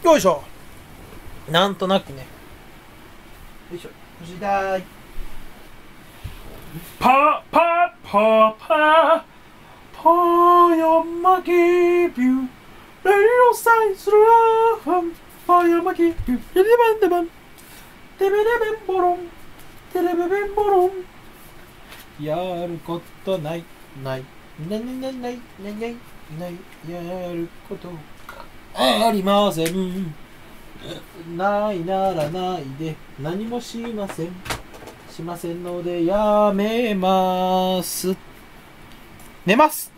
よいしょ。なんとなくね。よいしょ。腰だーい。パーパーパーパーパーヤマギビューレイオサイズラーファンパーヤマギビューテレバンデバンテレレベンボロンテレベベンボロンやることないないないないないないないないやることありませんないならないで何もしませんのでやめます寝ます